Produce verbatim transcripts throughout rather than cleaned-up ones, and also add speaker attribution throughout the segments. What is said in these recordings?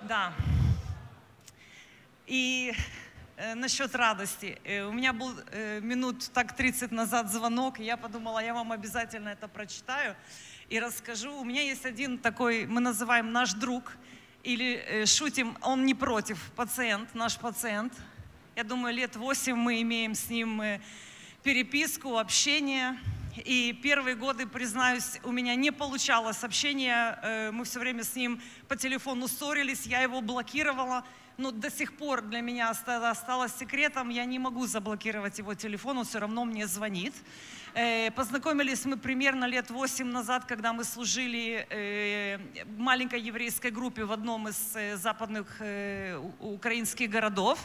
Speaker 1: Да. И э, насчет радости. Э, у меня был э, минут так тридцать назад звонок, и я подумала, я вам обязательно это прочитаю и расскажу. У меня есть один такой, мы называем наш друг, или э, шутим, он не против, пациент, наш пациент. Я думаю, лет восемь мы имеем с ним э, переписку, общение. И первые годы, признаюсь, у меня не получалось общение. Э, мы все время с ним по телефону ссорились, я его блокировала. Но до сих пор для меня осталось секретом, я не могу заблокировать его телефон, он все равно мне звонит. Познакомились мы примерно лет восемь назад, когда мы служили в маленькой еврейской группе в одном из западных украинских городов.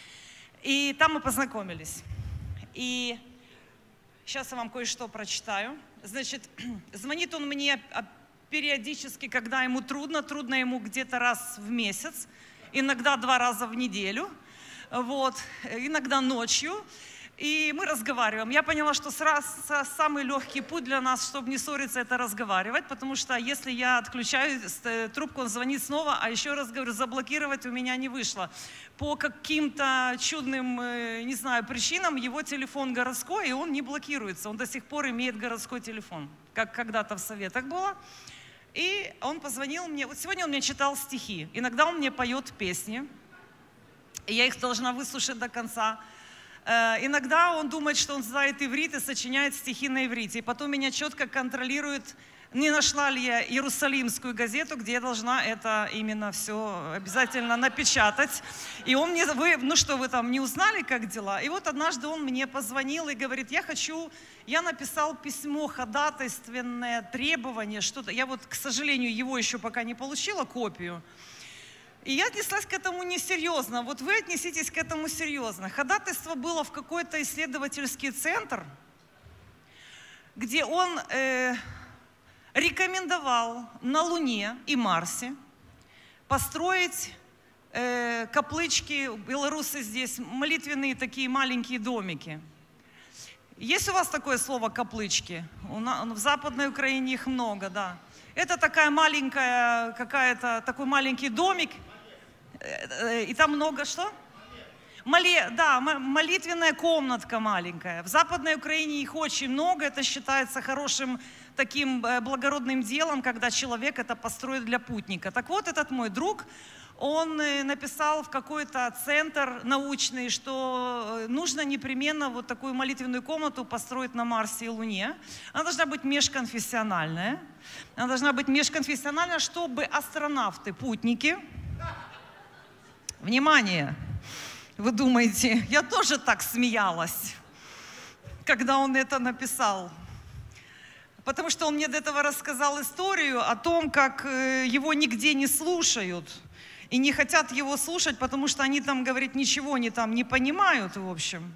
Speaker 1: И там мы познакомились. И сейчас я вам кое-что прочитаю. Значит, звонит он мне периодически, когда ему трудно, трудно ему где-то раз в месяц. Иногда два раза в неделю, вот, иногда ночью, и мы разговариваем. Я поняла, что сразу, самый легкий путь для нас, чтобы не ссориться, это разговаривать, потому что если я отключаю трубку, он звонит снова, а еще раз говорю, заблокировать у меня не вышло. По каким-то чудным, не знаю, причинам его телефон городской, и он не блокируется, он до сих пор имеет городской телефон, как когда-то в Советах было. И он позвонил мне, вот сегодня он мне читал стихи, иногда он мне поет песни, и я их должна выслушать до конца. Иногда он думает, что он знает иврит и сочиняет стихи на иврите, и потом меня четко контролирует, не нашла ли я Иерусалимскую газету, где я должна это именно все обязательно напечатать. И он мне, вы, ну что, вы там не узнали, как дела? И вот однажды он мне позвонил и говорит, я хочу, я написал письмо, ходатайственное требование, что-то. Я вот, к сожалению, его еще пока не получила, копию. И я отнеслась к этому несерьезно. Вот вы отнеситесь к этому серьезно. Ходатайство было в какой-то исследовательский центр, где он... Э, рекомендовал на Луне и Марсе построить э, каплычки, белорусы здесь, молитвенные такие маленькие домики. Есть у вас такое слово «каплычки»? У нас, в Западной Украине их много, да. Это такая маленькая, какая-то, такой маленький домик, э, э, и там много что? Моле, да, молитвенная комнатка маленькая. В Западной Украине их очень много, это считается хорошим таким благородным делом, когда человек это построит для путника. Так вот, этот мой друг, он написал в какой-то центр научный, что нужно непременно вот такую молитвенную комнату построить на Марсе и Луне. Она должна быть межконфессиональная. Она должна быть межконфессиональная, чтобы астронавты, путники... Внимание! Вы думаете, я тоже так смеялась, когда он это написал. Потому что он мне до этого рассказал историю о том, как его нигде не слушают. И не хотят его слушать, потому что они там, говорит, ничего не, там, не понимают, в общем.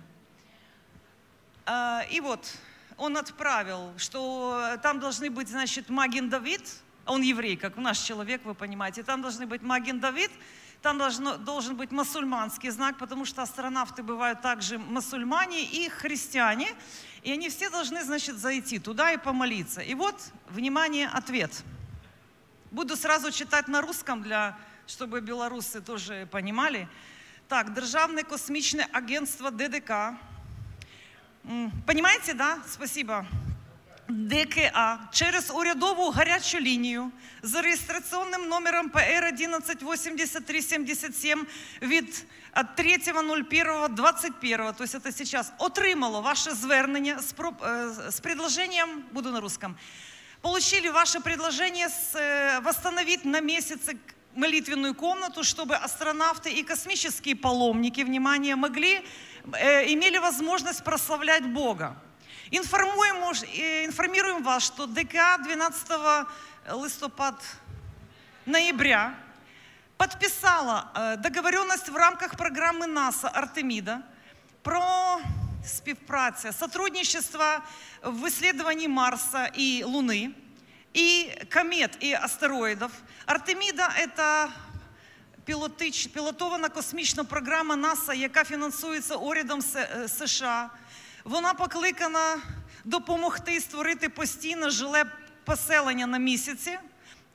Speaker 1: И вот он отправил, что там должны быть, значит, Маген Давид, он еврей, как наш человек, вы понимаете, там должны быть Маген Давид, там должно, должен быть мусульманский знак, потому что астронавты бывают также мусульмане и христиане, и они все должны, значит, зайти туда и помолиться. И вот, внимание, ответ. Буду сразу читать на русском, для, чтобы белорусы тоже понимали. Так, Державное космичное агентство ДДК. Понимаете, да? Спасибо. ДКА через урядову гарячу лінію з реєстраційним номером П Р одинадцять вісімдесят три сімдесят сім від третьего первого двадцать первого, то есть это сейчас, отримало ваше звернення с, с предложением, буду на русском, получили ваше предложение с, восстановить на месяц молитвенную комнату, чтобы астронавты и космические паломники, внимание, могли, э, имели возможность прославлять Бога. Информируем, информируем вас, что ДКА двенадцатого листопада, ноября подписала договоренность в рамках программы НАСА «Артемида» про співпраця, сотрудничество в исследовании Марса и Луны, и комет, и астероидов. «Артемида» – это пілотич, пілотована космічна програма НАСА, яка фінансується урядом США. Вона покликана допомогти створити постійне жиле поселення на місяці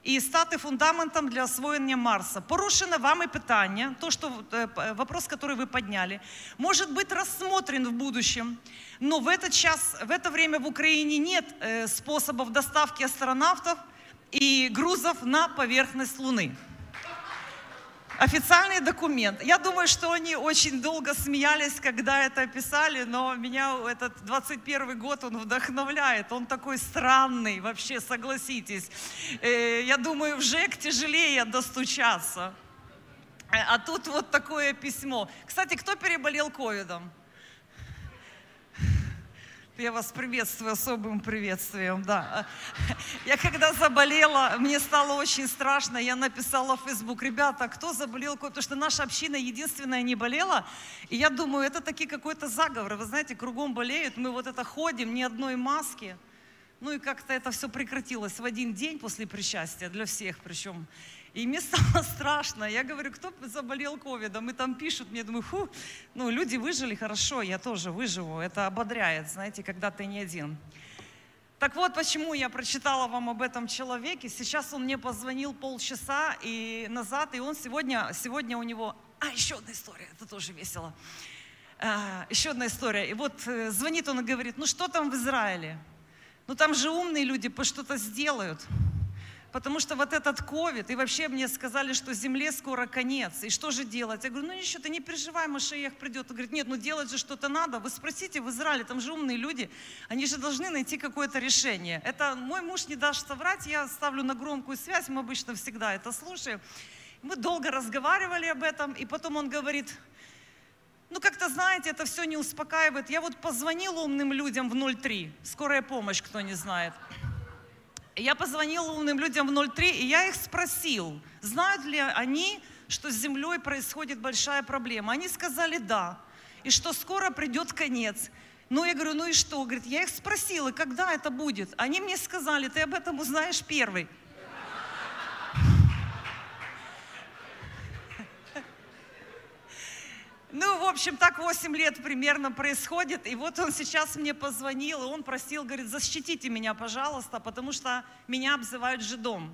Speaker 1: і стати фундаментом для освоєння Марса. Порушено вами питання, то, что, вопрос, который вы подняли, может быть рассмотрен в будущем, но в этот час, в это время в Украине нет способов доставки астронавтов и грузов на поверхность Луны. Официальный документ. Я думаю, что они очень долго смеялись, когда это писали, но меня этот двадцать первый год, он вдохновляет. Он такой странный, вообще, согласитесь. Я думаю, в ЖЭК тяжелее достучаться. А тут вот такое письмо. Кстати, кто переболел ковидом? Я вас приветствую особым приветствием, да. Я когда заболела, мне стало очень страшно, я написала в Facebook: ребята, кто заболел, потому что наша община единственная не болела, и я думаю, это таки какой-то заговор, вы знаете, кругом болеют, мы вот это ходим, ни одной маски, ну и как-то это все прекратилось в один день после причастия, для всех причем. И мне стало страшно. Я говорю, кто заболел ковидом? И там пишут мне, думаю, фу, ну люди выжили, хорошо, я тоже выживу. Это ободряет, знаете, когда ты не один. Так вот, почему я прочитала вам об этом человеке. Сейчас он мне позвонил полчаса и назад, и он сегодня, сегодня у него... А, еще одна история, это тоже весело. А, еще одна история. И вот звонит он и говорит, ну что там в Израиле? Ну там же умные люди что-то сделают. Потому что вот этот ковид, и вообще мне сказали, что земле скоро конец, и что же делать? Я говорю, ну ничего, ты не переживай, Машиах придет. Он говорит, нет, ну делать же что-то надо. Вы спросите в Израиле, там же умные люди, они же должны найти какое-то решение. Это мой муж не даст соврать, я ставлю на громкую связь, мы обычно всегда это слушаем. Мы долго разговаривали об этом, и потом он говорит, ну как-то, знаете, это все не успокаивает. Я вот позвонил умным людям в ноль три, скорая помощь, кто не знает. Я позвонила умным людям в ноль три, и я их спросил, знают ли они, что с Землей происходит большая проблема. Они сказали да, и что скоро придет конец. Ну, я говорю, ну и что? Говорит, я их спросила, когда это будет. Они мне сказали, ты об этом узнаешь первый. Ну, в общем, так восемь лет примерно происходит. И вот он сейчас мне позвонил, и он просил, говорит, защитите меня, пожалуйста, потому что меня обзывают жидом.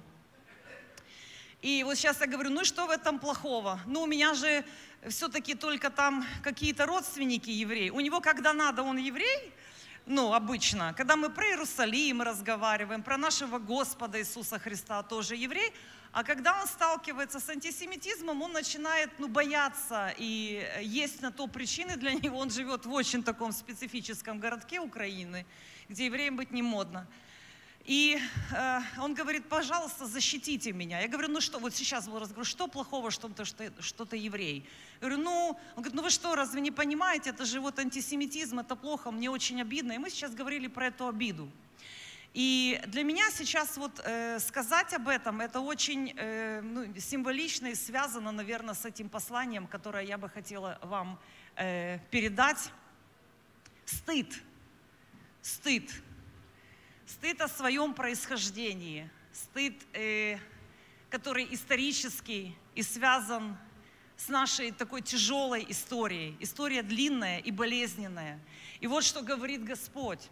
Speaker 1: И вот сейчас я говорю, ну и что в этом плохого? Ну, у меня же все-таки только там какие-то родственники евреи. У него, когда надо, он еврей, ну, обычно. Когда мы про Иерусалим разговариваем, про нашего Господа Иисуса Христа, тоже еврей. А когда он сталкивается с антисемитизмом, он начинает, ну, бояться, и есть на то причины для него. Он живет в очень таком специфическом городке Украины, где евреям быть не модно. И э, он говорит, пожалуйста, защитите меня. Я говорю, ну что, вот сейчас был разговор, что плохого, что ты, что, что ты еврей? Я говорю, ну, он говорит, ну вы что, разве не понимаете, это же вот антисемитизм, это плохо, мне очень обидно. И мы сейчас говорили про эту обиду. И для меня сейчас вот э, сказать об этом, это очень э, ну, символично и связано, наверное, с этим посланием, которое я бы хотела вам э, передать. Стыд. Стыд. Стыд о своем происхождении. Стыд, э, который исторический и связан с нашей такой тяжелой историей. История длинная и болезненная. И вот что говорит Господь.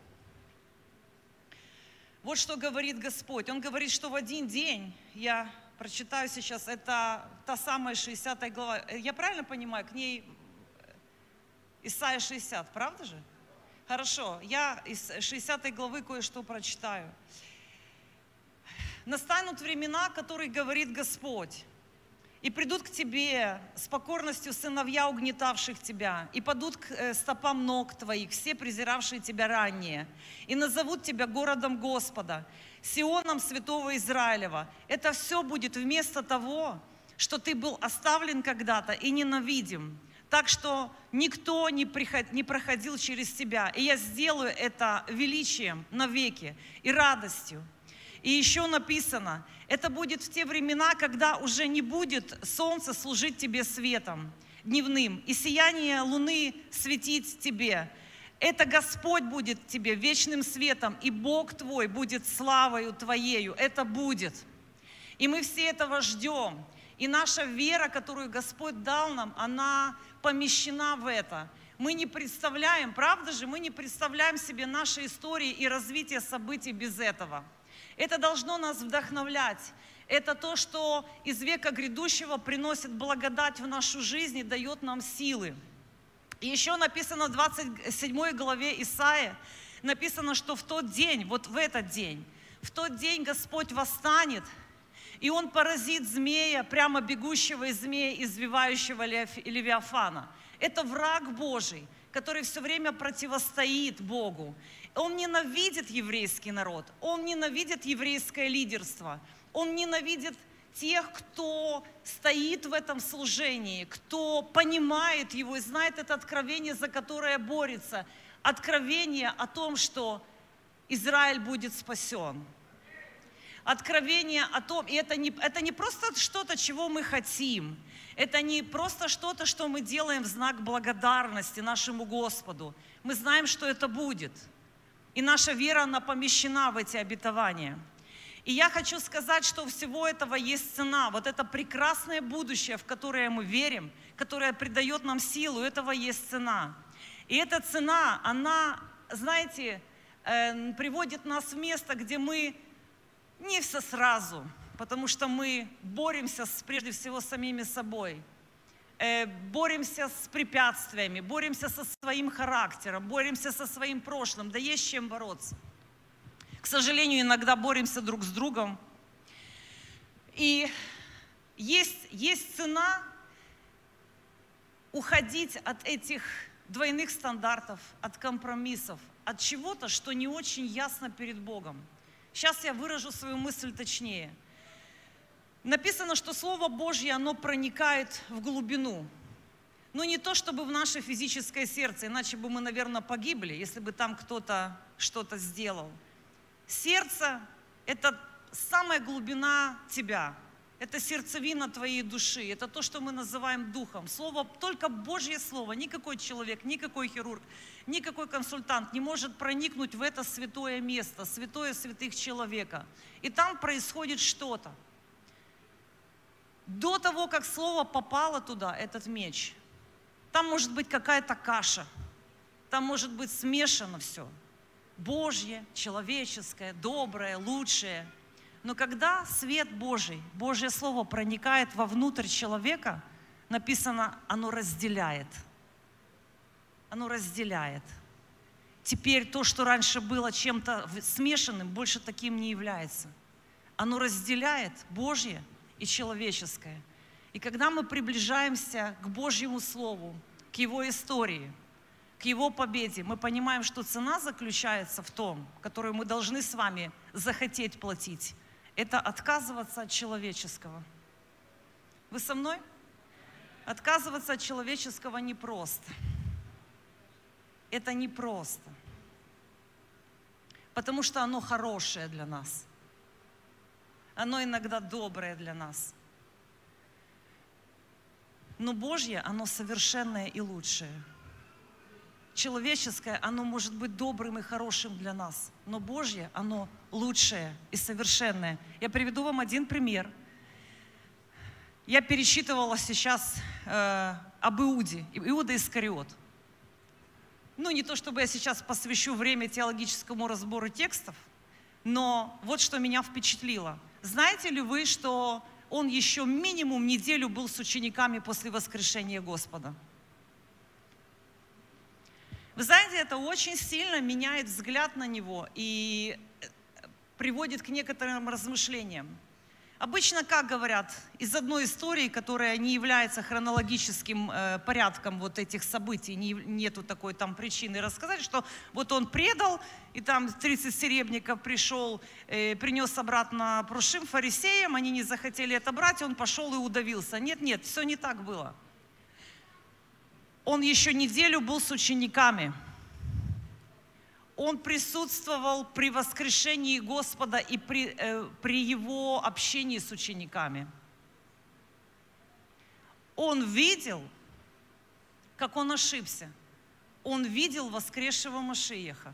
Speaker 1: Вот что говорит Господь. Он говорит, что в один день, я прочитаю сейчас, это та самая шестидесятая глава. Я правильно понимаю, к ней Исайя шестьдесят, правда же? Хорошо, я из шестидесятой главы кое-что прочитаю. «Настанут времена, которые говорит Господь, и придут к тебе с покорностью сыновья, угнетавших тебя, и падут к стопам ног твоих, все презиравшие тебя ранее, и назовут тебя городом Господа, Сионом святого Израилева». Это все будет вместо того, что ты был оставлен когда-то и ненавидим, так что никто не, приход, не проходил через тебя. И я сделаю это величием навеки и радостью. И еще написано, это будет в те времена, когда уже не будет солнце служить тебе светом дневным, и сияние луны светить тебе. Это Господь будет тебе вечным светом, и Бог твой будет славою твоею. Это будет. И мы все этого ждем. И наша вера, которую Господь дал нам, она помещена в это. Мы не представляем, правда же, мы не представляем себе нашей истории и развития событий без этого. Это должно нас вдохновлять. Это то, что из века грядущего приносит благодать в нашу жизнь и дает нам силы. И еще написано в двадцать седьмой главе Исаии, написано, что в тот день, вот в этот день, в тот день Господь восстанет, и Он поразит змея, прямо бегущего из змея, извивающего Левиафана. Это враг Божий, который все время противостоит Богу. Он ненавидит еврейский народ, он ненавидит еврейское лидерство, он ненавидит тех, кто стоит в этом служении, кто понимает его и знает это откровение, за которое борется. Откровение о том, что Израиль будет спасен. Откровение о том, и это не, это не просто что-то, чего мы хотим, это не просто что-то, что мы делаем в знак благодарности нашему Господу. Мы знаем, что это будет. И наша вера, она помещена в эти обетования. И я хочу сказать, что у всего этого есть цена. Вот это прекрасное будущее, в которое мы верим, которое придает нам силу, у этого есть цена. И эта цена, она, знаете, э, приводит нас в место, где мы не все сразу, потому что мы боремся с, прежде всего с самими собой, э, боремся с препятствиями, боремся со своим характером, боремся со своим прошлым. Да есть чем бороться. К сожалению, иногда боремся друг с другом. И есть, есть цена уходить от этих двойных стандартов, от компромиссов, от чего-то, что не очень ясно перед Богом. Сейчас я выражу свою мысль точнее. Написано, что Слово Божье, оно проникает в глубину. Но не то, чтобы в наше физическое сердце, иначе бы мы, наверное, погибли, если бы там кто-то что-то сделал. Сердце – это самая глубина тебя, это сердцевина твоей души, это то, что мы называем духом. Слово, только Божье Слово, никакой человек, никакой хирург, никакой консультант не может проникнуть в это святое место, святое святых человека. И там происходит что-то. До того, как Слово попало туда, этот меч, там может быть какая-то каша, там может быть смешано все. Божье, человеческое, доброе, лучшее. Но когда свет Божий, Божье Слово проникает вовнутрь человека, написано, оно разделяет. Оно разделяет. Теперь то, что раньше было чем-то смешанным, больше таким не является. Оно разделяет Божье и человеческое. И когда мы приближаемся к Божьему Слову, к Его истории, к Его победе, мы понимаем, что цена заключается в том, которую мы должны с вами захотеть платить. Это отказываться от человеческого. Вы со мной? Отказываться от человеческого непросто. Это непросто. Потому что оно хорошее для нас. Оно иногда доброе для нас. Но Божье, оно совершенное и лучшее. Человеческое, оно может быть добрым и хорошим для нас, но Божье, оно лучшее и совершенное. Я приведу вам один пример. Я пересчитывала сейчас э, об Иуде, Иуда Искариот. Ну, не то чтобы я сейчас посвящу время теологическому разбору текстов, но вот что меня впечатлило. Знаете ли вы, что он еще минимум неделю был с учениками после воскрешения Господа? Вы знаете, это очень сильно меняет взгляд на него и приводит к некоторым размышлениям. Обычно, как говорят, из одной истории, которая не является хронологическим э, порядком вот этих событий, не, нету такой там причины рассказать, что вот он предал, и там тридцать серебряников пришел, э, принес обратно прушим фарисеям, они не захотели это брать, он пошел и удавился. Нет, нет, все не так было. Он еще неделю был с учениками. Он присутствовал при воскрешении Господа и при, э, при Его общении с учениками. Он видел, как он ошибся. Он видел воскресшего Машиаха.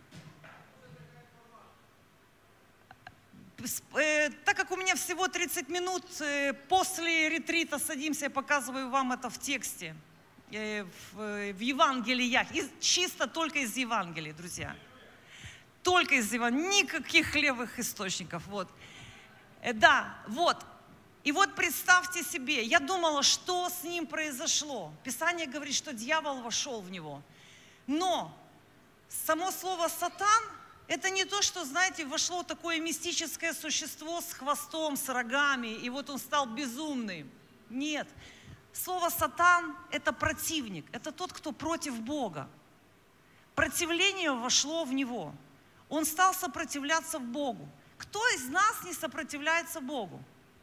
Speaker 1: Э, так как у меня всего тридцать минут, э, после ретрита садимся, я показываю вам это в тексте. В, в Евангелиях, из, чисто только из Евангелия, друзья. Только из Евангелия, никаких левых источников. Вот. Да, вот. И вот представьте себе, я думала, что с ним произошло. Писание говорит, что дьявол вошел в него. Но само слово «сатан» — это не то, что, знаете, вошло такое мистическое существо с хвостом, с рогами, и вот он стал безумным. Нет. Слово «сатан» — это противник, это тот, кто против Бога. Противление вошло в него. Он стал сопротивляться Богу. Кто из нас не сопротивляется Богу?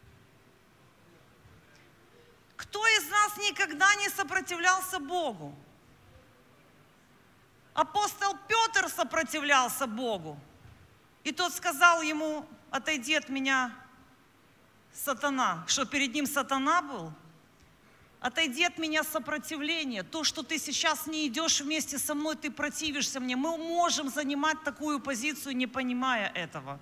Speaker 1: Кто из нас никогда не сопротивлялся Богу? Апостол Петр сопротивлялся Богу. И тот сказал ему: отойди от меня, сатана. Что, перед ним сатана был? Отойди от меня, сопротивление. То, что ты сейчас не идешь вместе со мной, ты противишься мне. Мы можем занимать такую позицию, не понимая этого.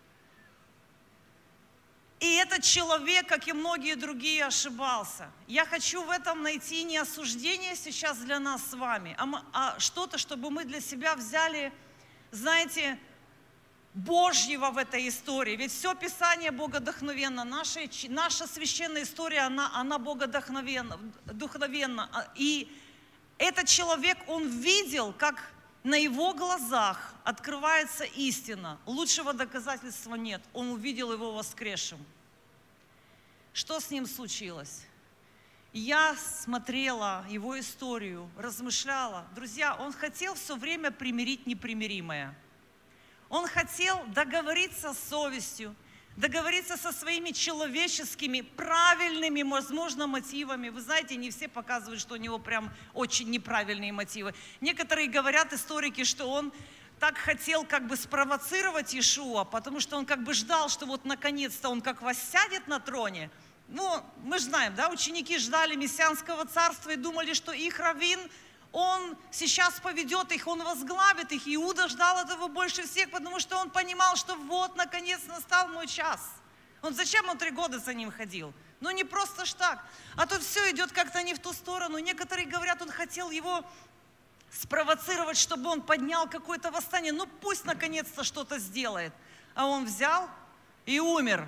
Speaker 1: И этот человек, как и многие другие, ошибался. Я хочу в этом найти не осуждение сейчас для нас с вами, а, а что-то, чтобы мы для себя взяли, знаете, Божьего в этой истории. Ведь все Писание богодухновенно. Наша, наша священная история, она, она богодухновенна. И этот человек, он видел, как на его глазах открывается истина. Лучшего доказательства нет. Он увидел его воскресшим. Что с ним случилось? Я смотрела его историю, размышляла. Друзья, он хотел все время примирить непримиримое. Он хотел договориться с совестью, договориться со своими человеческими, правильными, возможно, мотивами. Вы знаете, не все показывают, что у него прям очень неправильные мотивы. Некоторые говорят, историки, что он так хотел как бы спровоцировать Иешуа, потому что он как бы ждал, что вот наконец-то он как воссядет на троне. Ну, мы же знаем, да, ученики ждали мессианского царства и думали, что их раввин, он сейчас поведет их, он возглавит их. Иуда ждал этого больше всех, потому что он понимал, что вот, наконец, настал мой час. Он зачем он три года за ним ходил? Ну, не просто ж так. А тут все идет как-то не в ту сторону. Некоторые говорят, он хотел его спровоцировать, чтобы он поднял какое-то восстание. Ну, пусть, наконец-то, что-то сделает. А он взял и умер.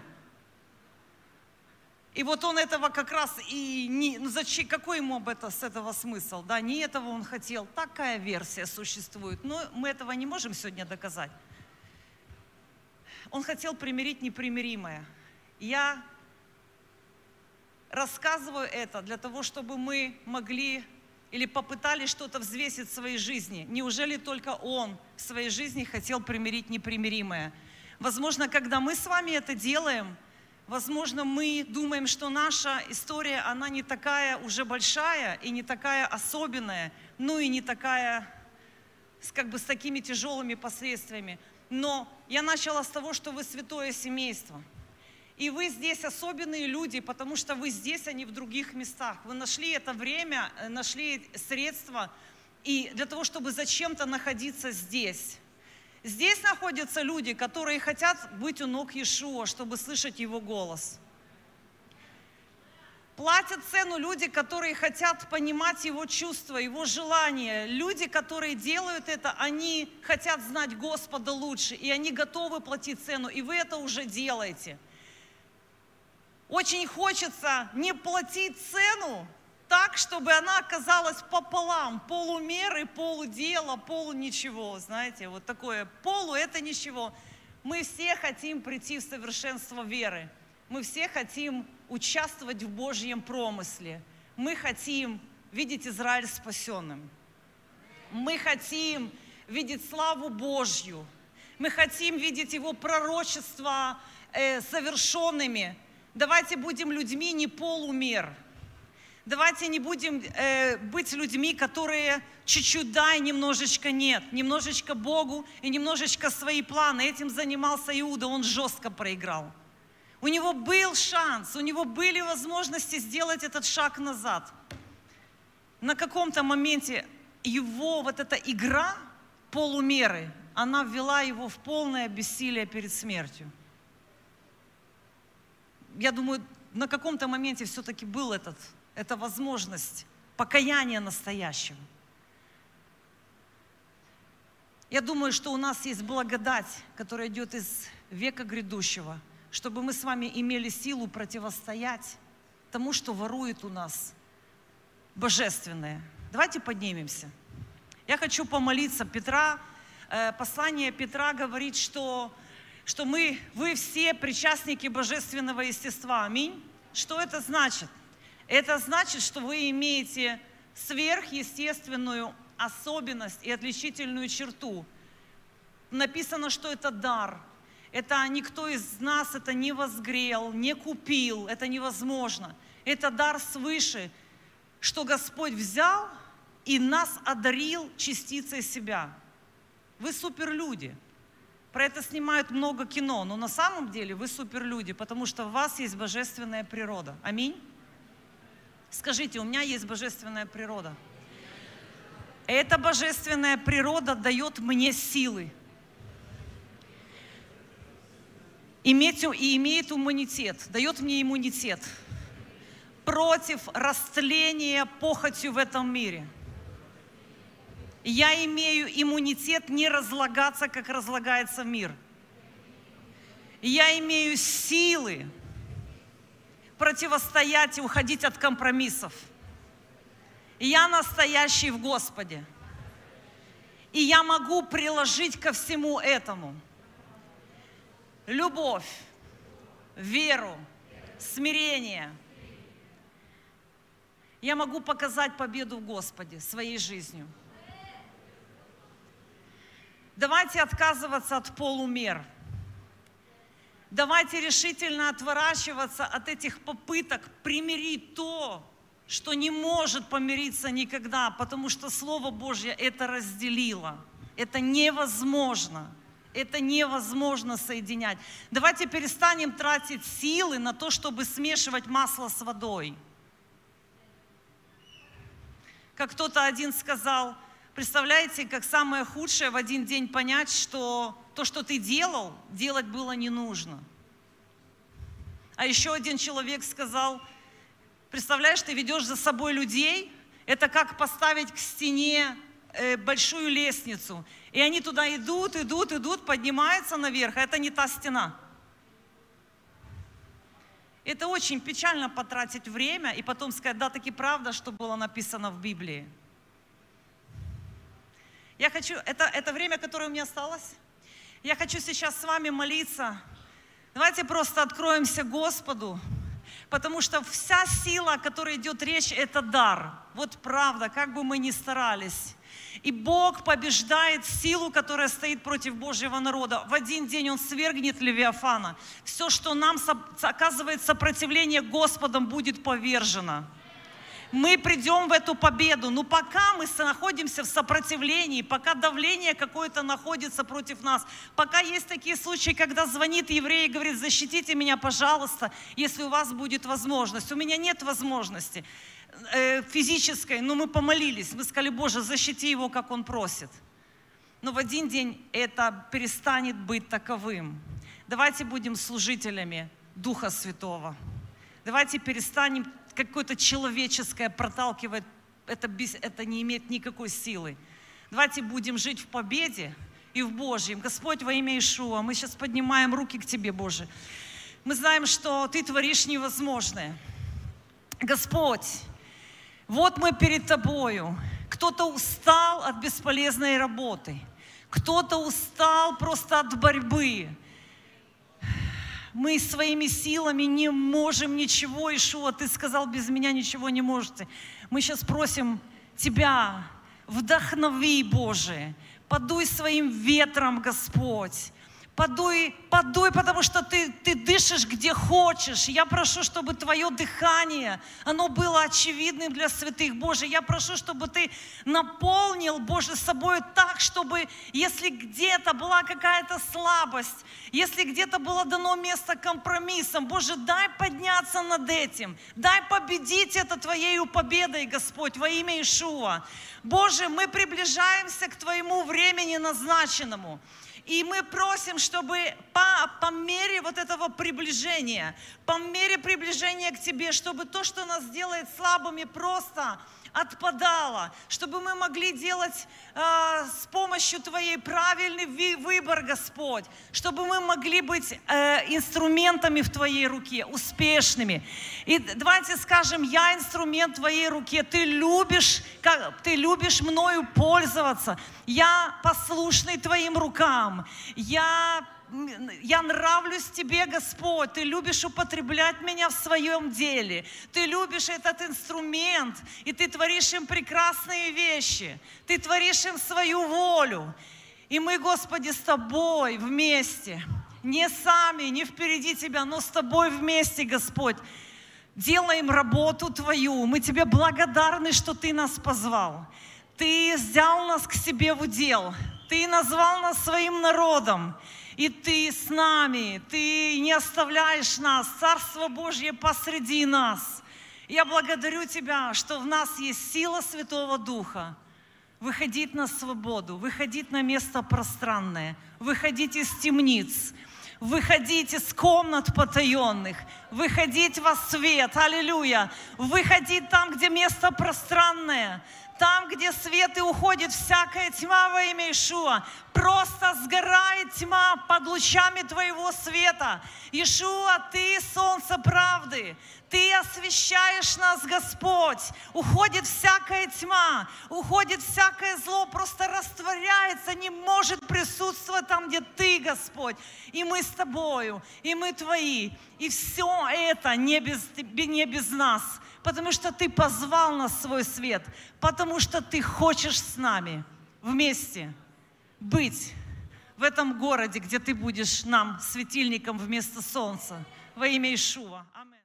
Speaker 1: И вот он этого как раз и не, ну зачем, какой ему об этом с этого смысл? Да, не этого он хотел. Такая версия существует, но мы этого не можем сегодня доказать. Он хотел примирить непримиримое. Я рассказываю это для того, чтобы мы могли или попытались что-то взвесить в своей жизни. Неужели только он в своей жизни хотел примирить непримиримое? Возможно, когда мы с вами это делаем, возможно, мы думаем, что наша история, она не такая уже большая и не такая особенная, ну и не такая, как бы с такими тяжелыми последствиями. Но я начала с того, что вы святое семейство. И вы здесь особенные люди, потому что вы здесь, а не в других местах. Вы нашли это время, нашли средства и для того, чтобы зачем-то находиться здесь. Здесь находятся люди, которые хотят быть у ног Иешуа, чтобы слышать Его голос. Платят цену люди, которые хотят понимать Его чувства, Его желания. Люди, которые делают это, они хотят знать Господа лучше, и они готовы платить цену, и вы это уже делаете. Очень хочется не платить цену так, чтобы она оказалась пополам, полумеры, полудела, полу ничего, знаете, вот такое, полу это ничего. Мы все хотим прийти в совершенство веры, мы все хотим участвовать в Божьем промысле, мы хотим видеть Израиль спасенным, мы хотим видеть славу Божью, мы хотим видеть Его пророчества э, совершенными. Давайте будем людьми не полумер. Давайте не будем э, быть людьми, которые чуть-чуть да и немножечко нет. Немножечко Богу и немножечко свои планы. Этим занимался Иуда, он жестко проиграл. У него был шанс, у него были возможности сделать этот шаг назад. На каком-то моменте его вот эта игра полумеры, она ввела его в полное бессилие перед смертью. Я думаю, на каком-то моменте все-таки был этот Это возможность покаяния настоящего. Я думаю, что у нас есть благодать, которая идет из века грядущего, чтобы мы с вами имели силу противостоять тому, что ворует у нас божественное. Давайте поднимемся. Я хочу помолиться. Петра, э, послание Петра говорит, что, что мы, вы все причастники божественного естества. Аминь. Что это значит? Это значит, что вы имеете сверхъестественную особенность и отличительную черту. Написано, что это дар. Это никто из нас это не возгрел, не купил. Это невозможно. Это дар свыше, что Господь взял и нас одарил частицей себя. Вы суперлюди. Про это снимают много кино, но на самом деле вы суперлюди, потому что в вас есть божественная природа. Аминь. Скажите, у меня есть божественная природа. Эта божественная природа дает мне силы. Иметь, и имеет иммунитет, дает мне иммунитет против растления похотью в этом мире. Я имею иммунитет не разлагаться, как разлагается мир. Я имею силы противостоять и уходить от компромиссов. Я настоящий в Господе. И я могу приложить ко всему этому любовь, веру, смирение. Я могу показать победу в Господе своей жизнью. Давайте отказываться от полумер. Давайте решительно отворачиваться от этих попыток примирить то, что не может помириться никогда, потому что Слово Божье это разделило. Это невозможно. Это невозможно соединять. Давайте перестанем тратить силы на то, чтобы смешивать масло с водой. Как кто-то один сказал, представляете, как самое худшее в один день понять, что то, что ты делал, делать было не нужно. А еще один человек сказал, представляешь, ты ведешь за собой людей, это как поставить к стене большую лестницу. И они туда идут, идут, идут, поднимаются наверх, а это не та стена. Это очень печально потратить время и потом сказать, да, таки правда, что было написано в Библии. Я хочу, это, это время, которое у меня осталось, я хочу сейчас с вами молиться. Давайте просто откроемся Господу, потому что вся сила, о которой идет речь, это дар. Вот правда, как бы мы ни старались. И Бог побеждает силу, которая стоит против Божьего народа. В один день Он свергнет Левиафана. Все, что нам оказывает сопротивление Господом, будет повержено. Мы придем в эту победу. Но пока мы находимся в сопротивлении, пока давление какое-то находится против нас, пока есть такие случаи, когда звонит еврей и говорит, защитите меня, пожалуйста, если у вас будет возможность. У меня нет возможности физической, но мы помолились, мы сказали, Боже, защити его, как он просит. Но в один день это перестанет быть таковым. Давайте будем служителями Духа Святого. Давайте перестанем какое-то человеческое проталкивать, это, это не имеет никакой силы. Давайте будем жить в победе и в Божьем. Господь, во имя Иешуа, мы сейчас поднимаем руки к Тебе, Боже. Мы знаем, что Ты творишь невозможное. Господь, вот мы перед Тобою. Кто-то устал от бесполезной работы. Кто-то устал просто от борьбы. Мы своими силами не можем ничего, Иешуа. Ты сказал, без меня ничего не можете. Мы сейчас просим Тебя, вдохнови, Боже. Подуй своим ветром, Господь. Подуй, подуй, потому что ты, ты дышишь где хочешь. Я прошу, чтобы Твое дыхание, оно было очевидным для святых. Боже, я прошу, чтобы Ты наполнил, Боже, собой так, чтобы, если где-то была какая-то слабость, если где-то было дано место компромиссам, Боже, дай подняться над этим, дай победить это Твоею победой, Господь, во имя Иешуа. Боже, мы приближаемся к Твоему времени назначенному. И мы просим, чтобы по, по мере вот этого приближения, по мере приближения к Тебе, чтобы то, что нас делает слабыми, просто отпадало, чтобы мы могли делать э, с помощью Твоей правильный ви- выбор, Господь, чтобы мы могли быть э, инструментами в Твоей руке, успешными. И давайте скажем, я инструмент в Твоей руке, Ты любишь, как, Ты любишь мною пользоваться, я послушный Твоим рукам, я... Я нравлюсь Тебе, Господь, Ты любишь употреблять меня в своем деле, Ты любишь этот инструмент, и Ты творишь им прекрасные вещи, Ты творишь им свою волю. И мы, Господи, с Тобой вместе, не сами, не впереди Тебя, но с Тобой вместе, Господь, делаем работу Твою. Мы Тебе благодарны, что Ты нас позвал, Ты взял нас к себе в удел, Ты назвал нас своим народом. И Ты с нами, Ты не оставляешь нас, Царство Божье посреди нас. Я благодарю Тебя, что в нас есть сила Святого Духа выходить на свободу, выходить на место пространное, выходить из темниц, выходить из комнат потаенных, выходить во свет, аллилуйя, выходить там, где место пространное, там, где свет и уходит всякая тьма во имя Иешуа. Просто сгорает тьма под лучами Твоего света. Иешуа, Ты солнце правды. Ты освещаешь нас, Господь. Уходит всякая тьма, уходит всякое зло, просто растворяется, не может присутствовать там, где Ты, Господь. И мы с Тобою, и мы Твои. И все это не без, не без нас, потому что Ты позвал нас в свой свет, потому что Ты хочешь с нами вместе быть в этом городе, где Ты будешь нам светильником вместо солнца. Во имя Иешуа. Аминь.